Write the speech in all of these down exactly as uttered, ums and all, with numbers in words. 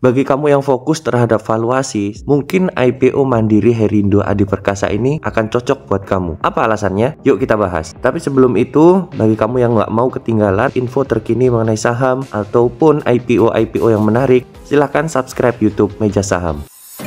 Bagi kamu yang fokus terhadap valuasi, mungkin I P O Mandiri Herindo Adi Perkasa ini akan cocok buat kamu. Apa alasannya? Yuk kita bahas. Tapi sebelum itu, bagi kamu yang nggak mau ketinggalan info terkini mengenai saham ataupun I P O-I P O yang menarik, silahkan subscribe YouTube Meja Saham.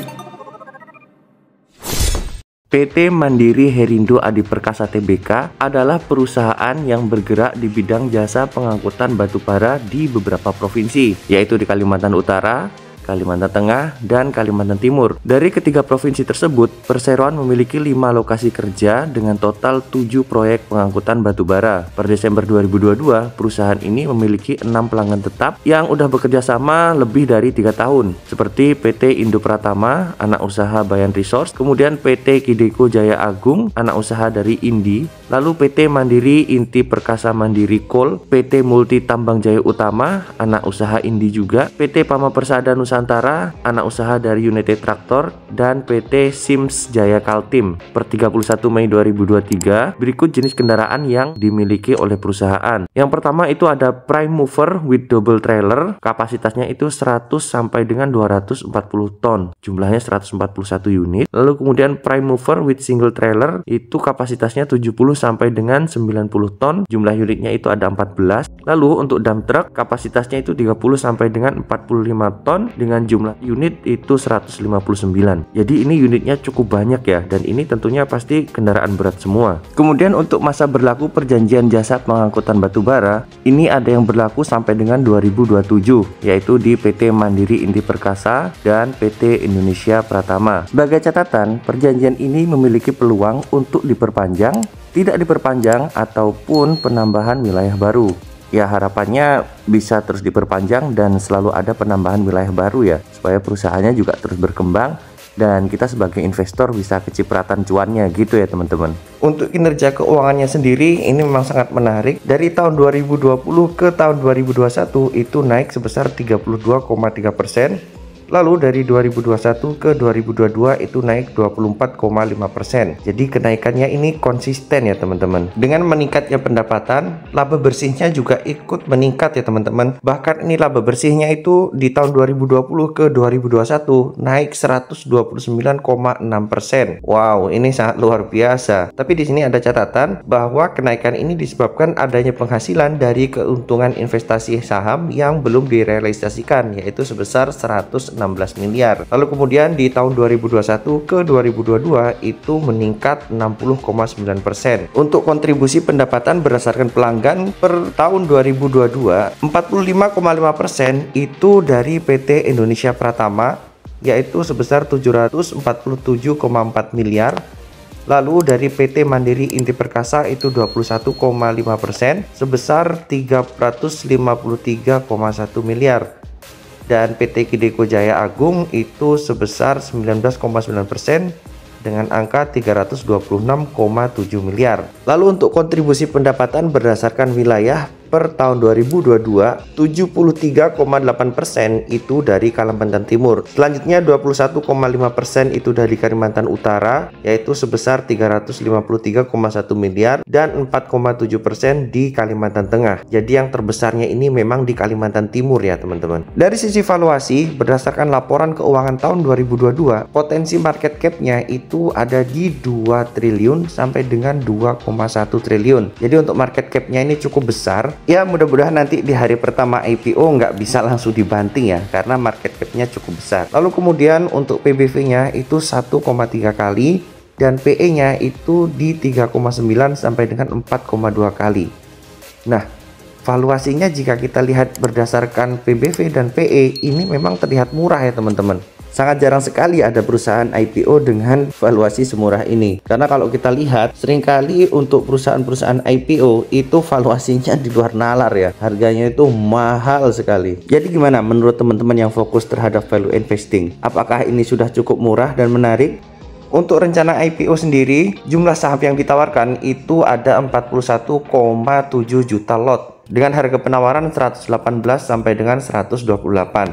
P T Mandiri Herindo Adi Perkasa Tbk adalah perusahaan yang bergerak di bidang jasa pengangkutan batubara di beberapa provinsi, yaitu di Kalimantan Utara, Kalimantan Tengah, dan Kalimantan Timur. Dari ketiga provinsi tersebut, perseroan memiliki lima lokasi kerja dengan total tujuh proyek pengangkutan batubara. Per Desember dua ribu dua puluh dua, perusahaan ini memiliki enam pelanggan tetap yang udah bekerja sama lebih dari tiga tahun, seperti P T Indo Pratama, anak usaha Bayan Resource, kemudian P T Kideko Jaya Agung, anak usaha dari Indi, lalu P T Mandiri Inti Perkasa Mandiri Coal, P T Multi Tambang Jaya Utama, anak usaha Indi juga, P T Pama Persada Nusantara, anak usaha dari United Tractor, dan P T Sims Jaya Kaltim. Per tiga puluh satu Mei dua ribu dua puluh tiga, berikut jenis kendaraan yang dimiliki oleh perusahaan. Yang pertama itu ada Prime Mover with Double Trailer, kapasitasnya itu seratus sampai dengan dua ratus empat puluh ton, jumlahnya seratus empat puluh satu unit. Lalu kemudian Prime Mover with Single Trailer, itu kapasitasnya tujuh puluh sampai dengan sembilan puluh ton, jumlah unitnya itu ada empat belas. Lalu untuk dump truck, kapasitasnya itu tiga puluh sampai dengan empat puluh lima ton, dengan jumlah unit itu seratus lima puluh sembilan. Jadi ini unitnya cukup banyak ya, dan ini tentunya pasti kendaraan berat semua. Kemudian untuk masa berlaku perjanjian jasa pengangkutan batubara, ini ada yang berlaku sampai dengan dua ribu dua puluh tujuh, yaitu di P T Mandiri Inti Perkasa dan P T Indonesia Pratama. Sebagai catatan, perjanjian ini memiliki peluang untuk diperpanjang, tidak diperpanjang, ataupun penambahan wilayah baru. Ya, harapannya bisa terus diperpanjang dan selalu ada penambahan wilayah baru ya, supaya perusahaannya juga terus berkembang dan kita sebagai investor bisa kecipratan cuannya gitu ya teman-teman. Untuk kinerja keuangannya sendiri ini memang sangat menarik. Dari tahun dua ribu dua puluh ke tahun dua ribu dua puluh satu itu naik sebesar tiga puluh dua koma tiga persen. Lalu dari dua ribu dua puluh satu ke dua ribu dua puluh dua itu naik dua puluh empat koma lima persen. Jadi kenaikannya ini konsisten ya teman-teman. Dengan meningkatnya pendapatan, laba bersihnya juga ikut meningkat ya teman-teman. Bahkan ini laba bersihnya itu di tahun dua ribu dua puluh ke dua ribu dua puluh satu naik seratus dua puluh sembilan koma enam persen. Wow, ini sangat luar biasa. Tapi di sini ada catatan bahwa kenaikan ini disebabkan adanya penghasilan dari keuntungan investasi saham yang belum direalisasikan, yaitu sebesar seratus enam belas miliar. Lalu kemudian di tahun dua ribu dua puluh satu ke dua ribu dua puluh dua itu meningkat enam puluh koma sembilan persen. Untuk kontribusi pendapatan berdasarkan pelanggan per tahun dua ribu dua puluh dua, empat puluh lima koma lima persen itu dari P T Indonesia Pratama, yaitu sebesar tujuh ratus empat puluh tujuh koma empat miliar. Lalu dari P T Mandiri Inti Perkasa itu dua puluh satu koma lima persen sebesar tiga ratus lima puluh tiga koma satu miliar. Dan P T Kideko Jaya Agung itu sebesar sembilan belas koma sembilan persen dengan angka tiga ratus dua puluh enam koma tujuh miliar. Lalu untuk kontribusi pendapatan berdasarkan wilayah per tahun dua ribu dua puluh dua, tujuh puluh tiga koma delapan persen itu dari Kalimantan Timur. Selanjutnya dua puluh satu koma lima persen itu dari Kalimantan Utara, yaitu sebesar tiga ratus lima puluh tiga koma satu miliar, dan empat koma tujuh persen di Kalimantan Tengah. Jadi yang terbesarnya ini memang di Kalimantan Timur ya teman-teman. Dari sisi valuasi, berdasarkan laporan keuangan tahun dua ribu dua puluh dua, potensi market cap-nya itu ada di dua triliun sampai dengan dua koma satu triliun. Jadi untuk market cap-nya ini cukup besar. Ya, mudah-mudahan nanti di hari pertama I P O nggak bisa langsung dibanting ya, karena market cap-nya cukup besar. Lalu kemudian untuk P B V-nya itu satu koma tiga kali dan P E-nya itu di tiga koma sembilan sampai dengan empat koma dua kali. Nah, valuasinya jika kita lihat berdasarkan P B V dan P E ini memang terlihat murah ya teman-teman. Sangat jarang sekali ada perusahaan I P O dengan valuasi semurah ini. Karena kalau kita lihat, seringkali untuk perusahaan-perusahaan I P O itu valuasinya di luar nalar ya. Harganya itu mahal sekali. Jadi gimana menurut teman-teman yang fokus terhadap value investing? Apakah ini sudah cukup murah dan menarik? Untuk rencana I P O sendiri, jumlah saham yang ditawarkan itu ada empat puluh satu koma tujuh juta lot dengan harga penawaran seratus delapan belas sampai dengan seratus dua puluh delapan.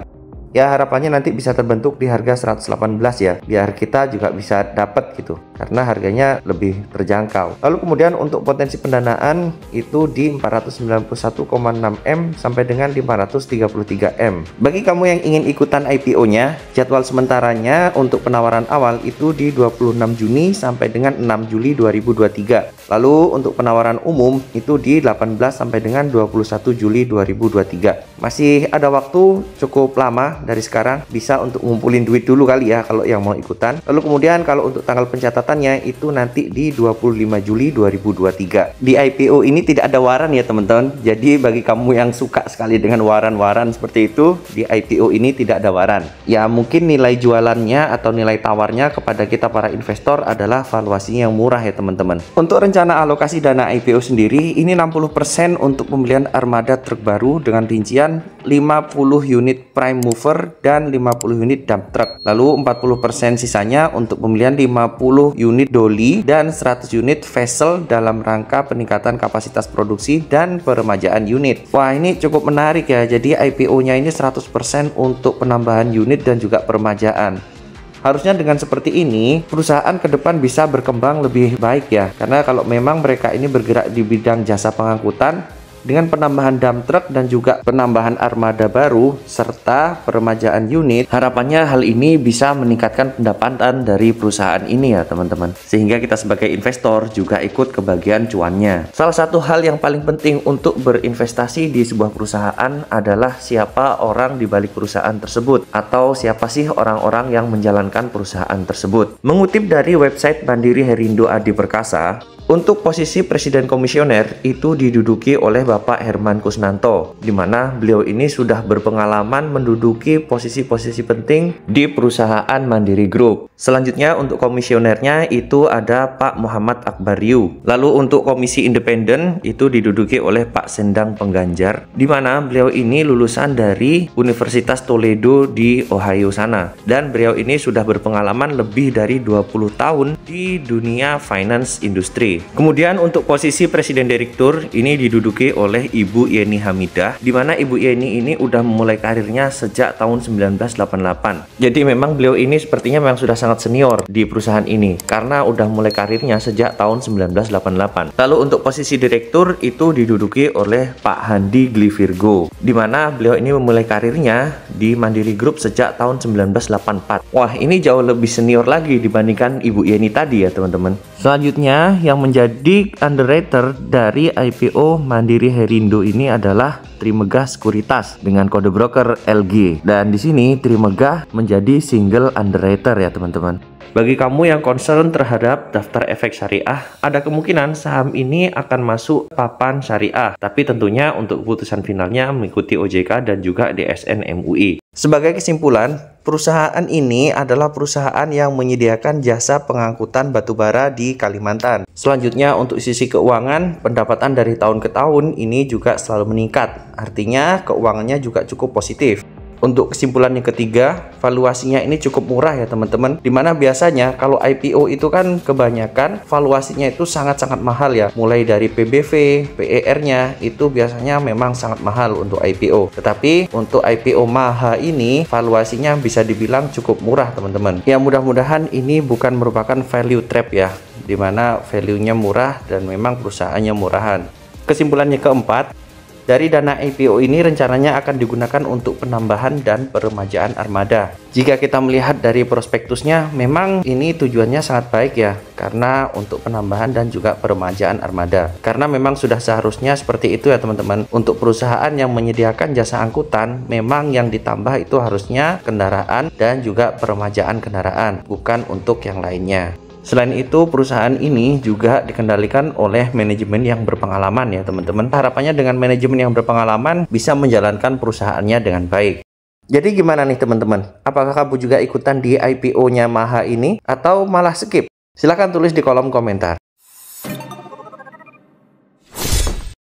Ya harapannya nanti bisa terbentuk di harga seratus delapan belas ya, biar kita juga bisa dapat gitu, karena harganya lebih terjangkau. Lalu kemudian untuk potensi pendanaan itu di empat ratus sembilan puluh satu koma enam M sampai dengan lima ratus tiga puluh tiga M. Bagi kamu yang ingin ikutan I P O-nya, jadwal sementaranya untuk penawaran awal itu di dua puluh enam Juni sampai dengan enam Juli dua ribu dua puluh tiga. Lalu untuk penawaran umum itu di delapan belas sampai dengan dua puluh satu Juli dua ribu dua puluh tiga. Masih ada waktu cukup lama dari sekarang, bisa untuk ngumpulin duit dulu kali ya kalau yang mau ikutan. Lalu kemudian kalau untuk tanggal pencatatannya itu nanti di dua puluh lima Juli dua ribu dua puluh tiga. Di I P O ini tidak ada waran ya teman-teman. Jadi bagi kamu yang suka sekali dengan waran-waran seperti itu, di I P O ini tidak ada waran. Ya mungkin nilai jualannya atau nilai tawarnya kepada kita para investor adalah valuasinya yang murah ya teman-teman. Untuk rencana alokasi dana I P O sendiri ini enam puluh persen untuk pembelian armada truk baru dengan rincian lima puluh unit prime mover dan lima puluh unit dump truck. Lalu empat puluh persen sisanya untuk pembelian lima puluh unit dolly dan seratus unit vessel dalam rangka peningkatan kapasitas produksi dan peremajaan unit. Wah, ini cukup menarik ya. Jadi I P O-nya ini seratus persen untuk penambahan unit dan juga peremajaan. Harusnya dengan seperti ini, perusahaan ke depan bisa berkembang lebih baik ya. Karena kalau memang mereka ini bergerak di bidang jasa pengangkutan, dengan penambahan dump truck dan juga penambahan armada baru serta peremajaan unit, harapannya hal ini bisa meningkatkan pendapatan dari perusahaan ini ya teman-teman, sehingga kita sebagai investor juga ikut kebagian cuannya. Salah satu hal yang paling penting untuk berinvestasi di sebuah perusahaan adalah siapa orang di balik perusahaan tersebut, atau siapa sih orang-orang yang menjalankan perusahaan tersebut. Mengutip dari website Mandiri Herindo Adi Perkasa, untuk posisi Presiden Komisioner itu diduduki oleh Bapak Herman Kusnanto, di mana beliau ini sudah berpengalaman menduduki posisi-posisi penting di perusahaan Mandiri Group. Selanjutnya untuk komisionernya itu ada Pak Muhammad Akbariu. Lalu untuk komisi independen itu diduduki oleh Pak Sendang Pengganjar, di mana beliau ini lulusan dari Universitas Toledo di Ohio sana. Dan beliau ini sudah berpengalaman lebih dari dua puluh tahun di dunia finance industri. Kemudian untuk posisi Presiden Direktur ini diduduki oleh Ibu Yeni Hamidah, di mana Ibu Yeni ini udah memulai karirnya sejak tahun seribu sembilan ratus delapan puluh delapan. Jadi memang beliau ini sepertinya memang sudah sangat senior di perusahaan ini karena udah mulai karirnya sejak tahun seribu sembilan ratus delapan puluh delapan. Lalu untuk posisi Direktur itu diduduki oleh Pak Handi Glivirgo, di mana beliau ini memulai karirnya di Mandiri Group sejak tahun seribu sembilan ratus delapan puluh empat. Wah, ini jauh lebih senior lagi dibandingkan Ibu Yeni tadi ya teman-teman. Selanjutnya yang menjadi underwriter dari I P O Mandiri Herindo ini adalah Trimegah Sekuritas dengan kode broker L G. Dan di sini Trimegah menjadi single underwriter ya teman-teman. Bagi kamu yang concern terhadap daftar efek syariah, ada kemungkinan saham ini akan masuk papan syariah. Tapi tentunya untuk keputusan finalnya mengikuti O J K dan juga D S N M U I. Sebagai kesimpulan, perusahaan ini adalah perusahaan yang menyediakan jasa pengangkutan batubara di Kalimantan. Selanjutnya untuk sisi keuangan, pendapatan dari tahun ke tahun ini juga selalu meningkat. Artinya keuangannya juga cukup positif. Untuk kesimpulan yang ketiga, valuasinya ini cukup murah ya teman-teman. Dimana biasanya kalau I P O itu kan kebanyakan valuasinya itu sangat-sangat mahal ya. Mulai dari P B V, P E R-nya itu biasanya memang sangat mahal untuk I P O. Tetapi untuk I P O Maha ini valuasinya bisa dibilang cukup murah teman-teman. Ya mudah-mudahan ini bukan merupakan value trap ya, dimana value-nya murah dan memang perusahaannya murahan. Kesimpulannya keempat, dari dana I P O ini rencananya akan digunakan untuk penambahan dan peremajaan armada. Jika kita melihat dari prospektusnya, memang ini tujuannya sangat baik ya, karena untuk penambahan dan juga peremajaan armada. Karena memang sudah seharusnya seperti itu ya teman-teman. Untuk perusahaan yang menyediakan jasa angkutan, memang yang ditambah itu harusnya kendaraan dan juga peremajaan kendaraan, bukan untuk yang lainnya. Selain itu, perusahaan ini juga dikendalikan oleh manajemen yang berpengalaman ya teman-teman. Harapannya dengan manajemen yang berpengalaman bisa menjalankan perusahaannya dengan baik. Jadi gimana nih teman-teman? Apakah kamu juga ikutan di I P O-nya Maha ini atau malah skip? Silahkan tulis di kolom komentar.